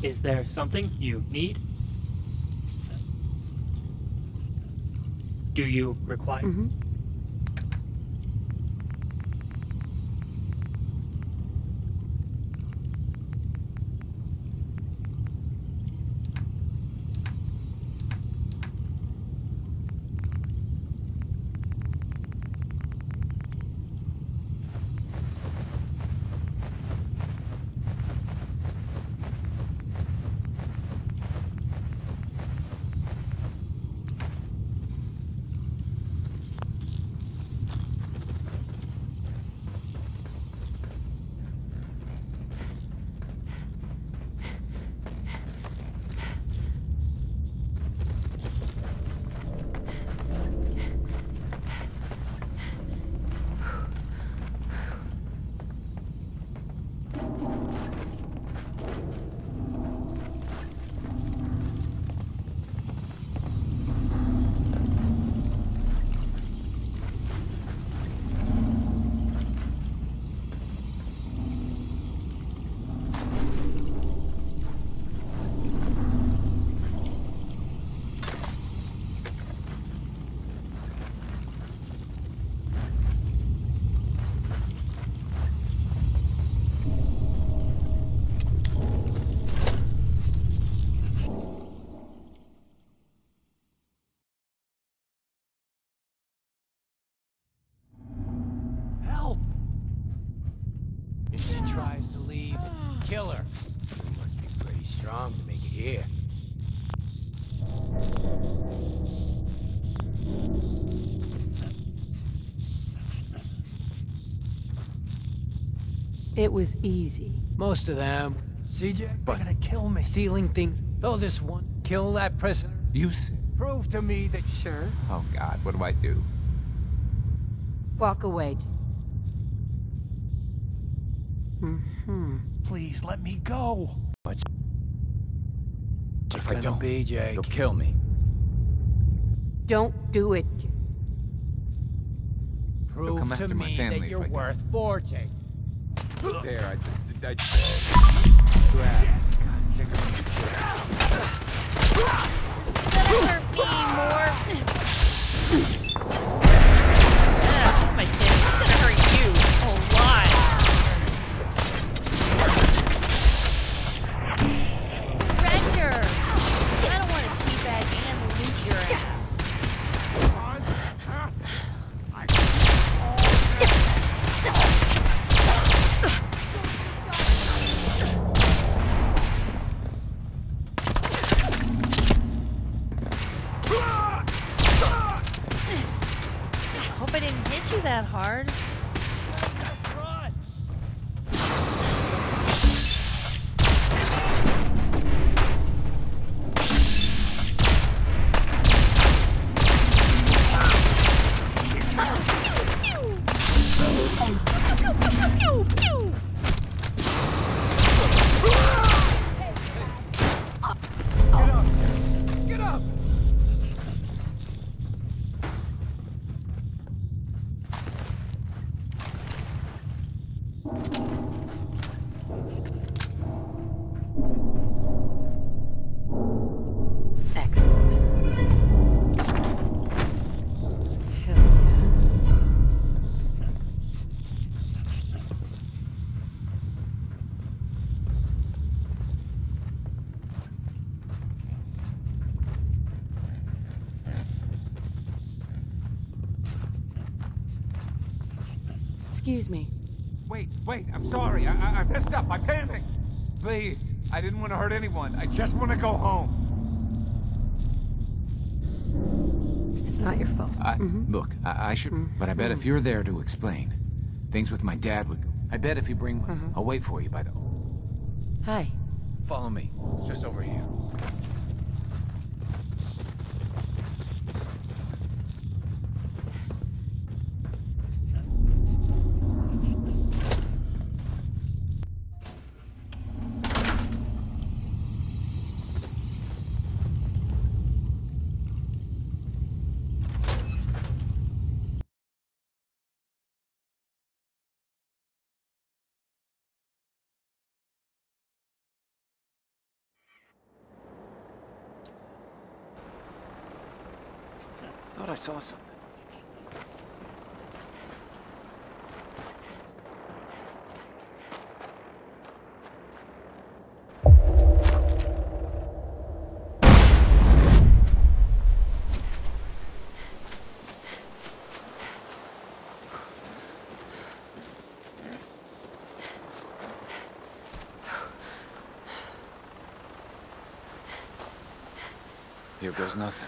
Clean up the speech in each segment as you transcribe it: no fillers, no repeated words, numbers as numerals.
Is there something you need? Do you require? Help! If she tries to leave, kill her. You must be pretty strong to make it here. It was easy. Most of them. CJ, They're but gonna kill me. Stealing things. Though this one. Kill that prisoner. You said... Prove to me that... Sure. Oh God, what do I do? Walk away. please let me go. What if I Gonna don't? be, Jake. They'll kill me. Don't do it. Prove come to after my me family that if you're I do. worth 4, Jake. There, I grab. God, kick her. This is gonna hurt me more. Oh my goodness, it's gonna hurt you a lot. Surrender! I don't want to teabag and loot your ass. Hope I didn't hit you that hard. Get up! Excellent. Hell yeah. Excuse me. Wait, I'm sorry. I messed up. I panicked. Please, I didn't want to hurt anyone. I just want to go home. It's not your fault. Look, I should... But I bet if you're there to explain, things with my dad would go. I bet if you bring one, I'll wait for you by the... Hi. Follow me. It's just over here. thought I saw something. Here goes nothing.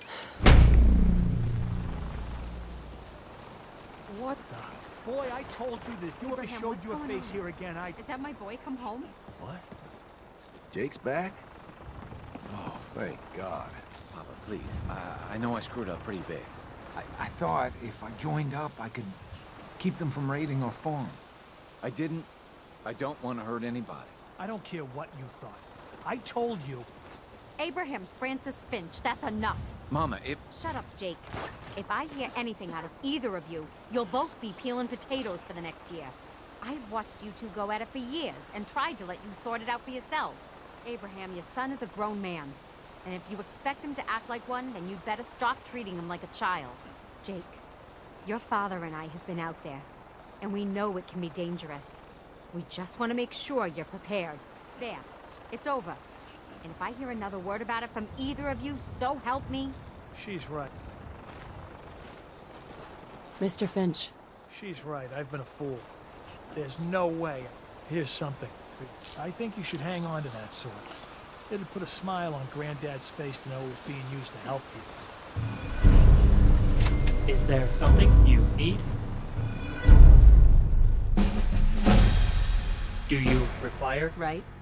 What the? Boy, I told you that if you ever Abraham, showed what's your going face on? here again, I... Is that my boy come home? What? Jake's back? Oh, thank God. Papa, please. I know I screwed up pretty big. I thought if I joined up, I could keep them from raiding our farm. I didn't. I don't want to hurt anybody. I don't care what you thought. I told you. Abraham Francis Finch, that's enough. Mama, if... Shut up, Jake. If I hear anything out of either of you, you'll both be peeling potatoes for the next year. I've watched you two go at it for years and tried to let you sort it out for yourselves. Abraham, your son is a grown man. And if you expect him to act like one, then you'd better stop treating him like a child. Jake, your father and I have been out there, and we know it can be dangerous. We just want to make sure you're prepared. There. It's over. And if I hear another word about it from either of you, so help me. She's right. Mr. Finch. She's right. I've been a fool. There's no way. Here's something. I think you should hang on to that sword. It'd put a smile on Granddad's face to know it was being used to help people. Is there something you need? Do you require? Right?